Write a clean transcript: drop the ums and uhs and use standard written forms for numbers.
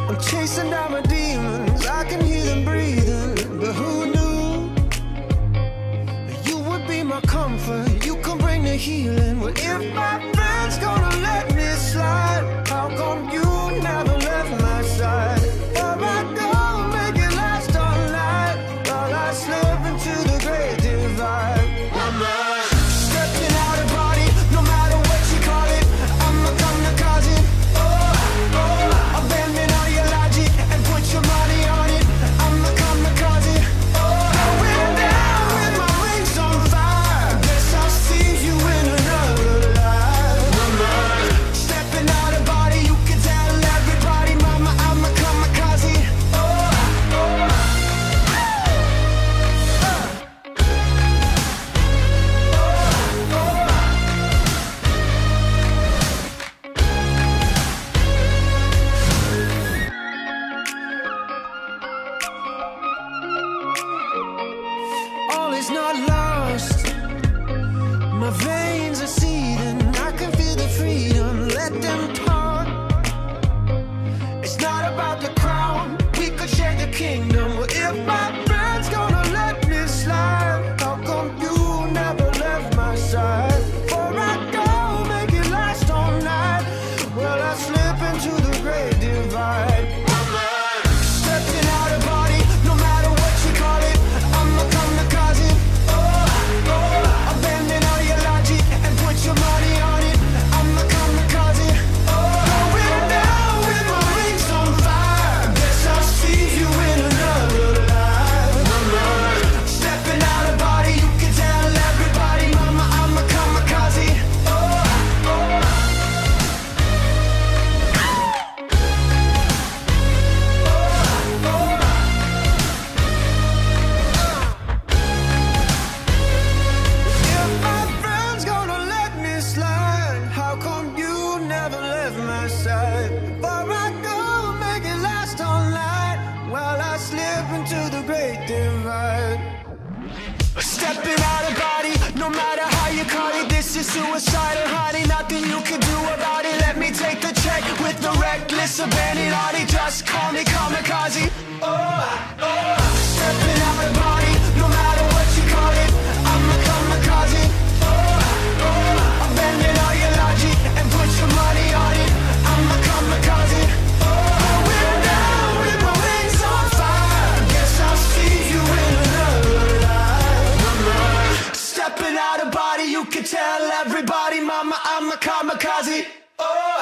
I'm chasing down my demons, I can hear them breathing. But who knew you would be my comfort? You can bring the healing. Well, if my friend's gonna let me slide, how come you never left my side? Where I go, make it last all night, while I slip into the great divide. Stepping out of body, no matter what you call it, I'm a kamikaze. Abandon all your logic and put your money on it. I'm a kamikaze. Going down with my wings on fire. Guess I'll see you in another life. Stepping out of body, you can tell everybody, mama, I'm a kamikaze. All is not lost. My veins are seething. I can feel the freedom. Let them talk. It's not about the crown. We could share the kingdom. Well, if my friend's gonna let me slide, how come you never left my side? Before I go, make it last all night. Well, I slip into the great divide. Stepping out of body, no matter what you call it, I'm a kamikaze. Abandon all your logic and put your money on it. I'm a kamikaze. Going down with my wings on fire. Guess I'll see you in another life. Stepping out of body, you can tell everybody, mama, I'm a kamikaze. If my friend's gonna let me slide, how come you never left my side? Before I go, make it last all night, while I slip into the great divide. Stepping out of body, no matter how you call it, this is suicidal, honey. Nothing you can do about it. Let me take the check with the reckless abandon. Just call me kamikaze. Stepping out of body, no matter what you call it, I'm a kamikaze. Abandon all your logic and put your money on it. I'm a kamikaze. Going down with my wings on fire. Guess I'll see you in another life. Stepping out of body, you can tell everybody, mama, I'm a kamikaze.